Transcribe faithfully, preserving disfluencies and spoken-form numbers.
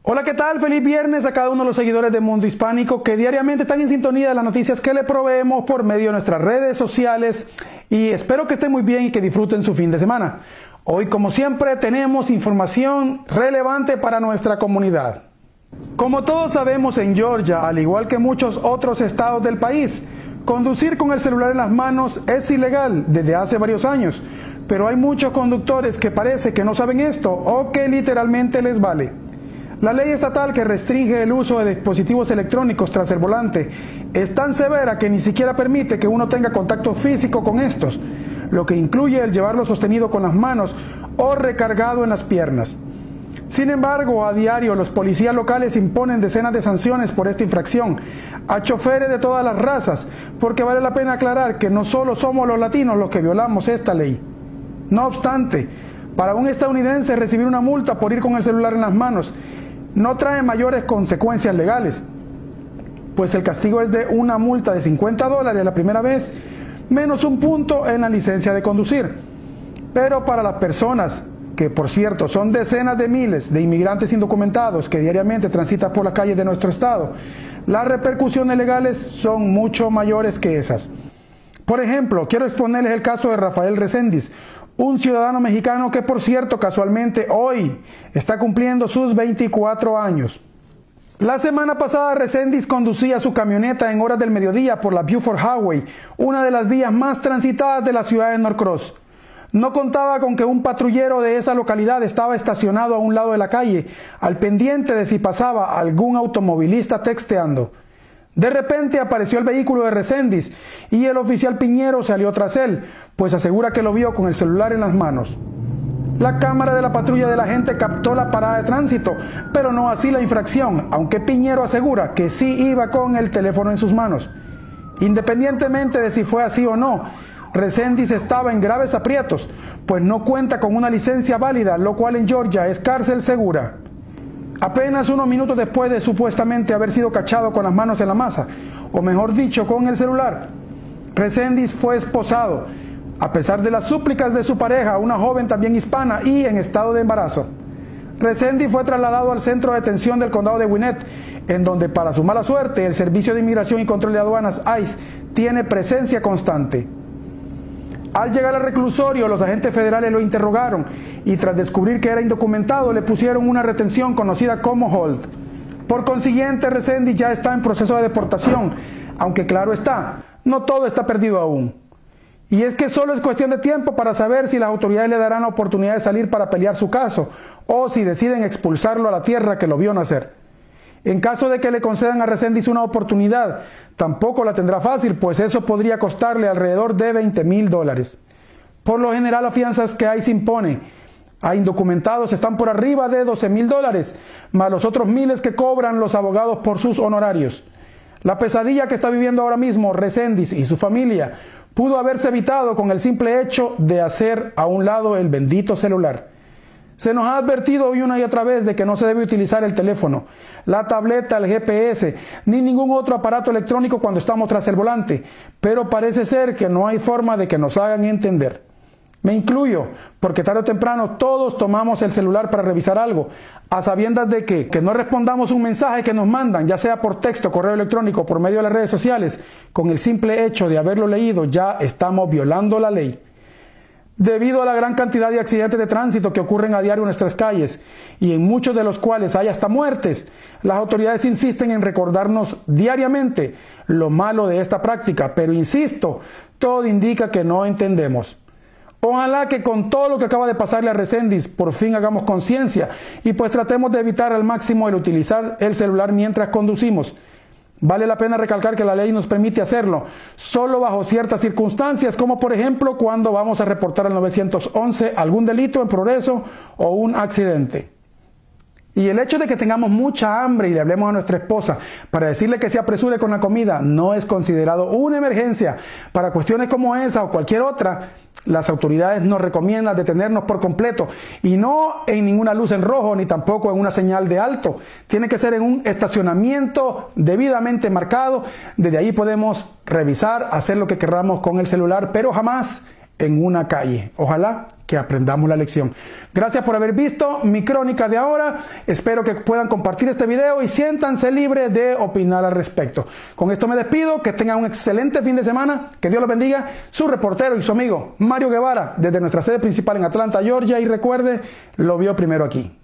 Hola, ¿qué tal? Feliz viernes a cada uno de los seguidores de Mundo Hispánico que diariamente están en sintonía de las noticias que le proveemos por medio de nuestras redes sociales, y espero que estén muy bien y que disfruten su fin de semana. Hoy, como siempre, tenemos información relevante para nuestra comunidad. Como todos sabemos, en Georgia, al igual que muchos otros estados del país, conducir con el celular en las manos es ilegal desde hace varios años, pero hay muchos conductores que parece que no saben esto o que literalmente les vale. La ley estatal que restringe el uso de dispositivos electrónicos tras el volante es tan severa que ni siquiera permite que uno tenga contacto físico con estos, lo que incluye el llevarlo sostenido con las manos o recargado en las piernas. Sin embargo, a diario los policías locales imponen decenas de sanciones por esta infracción a choferes de todas las razas, porque vale la pena aclarar que no solo somos los latinos los que violamos esta ley. No obstante, para un estadounidense recibir una multa por ir con el celular en las manos no trae mayores consecuencias legales, pues el castigo es de una multa de cincuenta dólares la primera vez, menos un punto en la licencia de conducir. Pero para las personas, que por cierto son decenas de miles de inmigrantes indocumentados que diariamente transitan por las calles de nuestro estado, las repercusiones legales son mucho mayores que esas. Por ejemplo, quiero exponerles el caso de Rafael Reséndiz, un ciudadano mexicano que, por cierto, casualmente hoy está cumpliendo sus veinticuatro años. La semana pasada Reséndiz conducía su camioneta en horas del mediodía por la Buford Highway, una de las vías más transitadas de la ciudad de Norcross. No contaba con que un patrullero de esa localidad estaba estacionado a un lado de la calle, al pendiente de si pasaba algún automovilista texteando. De repente apareció el vehículo de Reséndiz y el oficial Piñero salió tras él, pues asegura que lo vio con el celular en las manos. La cámara de la patrulla de la gente captó la parada de tránsito, pero no así la infracción, aunque Piñero asegura que sí iba con el teléfono en sus manos. Independientemente de si fue así o no, Reséndiz estaba en graves aprietos, pues no cuenta con una licencia válida, lo cual en Georgia es cárcel segura. Apenas unos minutos después de supuestamente haber sido cachado con las manos en la masa, o mejor dicho, con el celular, Reséndiz fue esposado, a pesar de las súplicas de su pareja, una joven también hispana y en estado de embarazo. Reséndiz fue trasladado al centro de detención del condado de Gwinnett, en donde, para su mala suerte, el Servicio de Inmigración y Control de Aduanas, ICE, tiene presencia constante. Al llegar al reclusorio, los agentes federales lo interrogaron y tras descubrir que era indocumentado, le pusieron una retención conocida como hold. Por consiguiente, Reséndiz ya está en proceso de deportación, aunque claro está, no todo está perdido aún. Y es que solo es cuestión de tiempo para saber si las autoridades le darán la oportunidad de salir para pelear su caso, o si deciden expulsarlo a la tierra que lo vio nacer. En caso de que le concedan a Reséndiz una oportunidad, tampoco la tendrá fácil, pues eso podría costarle alrededor de veinte mil dólares. Por lo general, las fianzas que ICE impone a indocumentados están por arriba de doce mil dólares, más los otros miles que cobran los abogados por sus honorarios. La pesadilla que está viviendo ahora mismo Reséndiz y su familia pudo haberse evitado con el simple hecho de hacer a un lado el bendito celular. Se nos ha advertido hoy una y otra vez de que no se debe utilizar el teléfono, la tableta, el G P S, ni ningún otro aparato electrónico cuando estamos tras el volante, pero parece ser que no hay forma de que nos hagan entender. Me incluyo, porque tarde o temprano todos tomamos el celular para revisar algo, a sabiendas de que, que no respondamos un mensaje que nos mandan, ya sea por texto, correo electrónico, por medio de las redes sociales, con el simple hecho de haberlo leído ya estamos violando la ley. Debido a la gran cantidad de accidentes de tránsito que ocurren a diario en nuestras calles, y en muchos de los cuales hay hasta muertes, las autoridades insisten en recordarnos diariamente lo malo de esta práctica, pero insisto, todo indica que no entendemos. Ojalá que con todo lo que acaba de pasarle a Reséndiz por fin hagamos conciencia y pues tratemos de evitar al máximo el utilizar el celular mientras conducimos. Vale la pena recalcar que la ley nos permite hacerlo, solo bajo ciertas circunstancias, como por ejemplo cuando vamos a reportar al nueve once algún delito en progreso o un accidente. Y el hecho de que tengamos mucha hambre y le hablemos a nuestra esposa para decirle que se apresure con la comida no es considerado una emergencia. Para cuestiones como esa o cualquier otra, las autoridades nos recomiendan detenernos por completo y no en ninguna luz en rojo ni tampoco en una señal de alto. Tiene que ser en un estacionamiento debidamente marcado. Desde ahí podemos revisar, hacer lo que queramos con el celular, pero jamás en una calle. Ojalá que aprendamos la lección. Gracias por haber visto mi crónica de ahora. Espero que puedan compartir este video y siéntanse libres de opinar al respecto. Con esto me despido. Que tengan un excelente fin de semana. Que Dios los bendiga. Su reportero y su amigo Mario Guevara desde nuestra sede principal en Atlanta, Georgia. Y recuerde, lo vio primero aquí.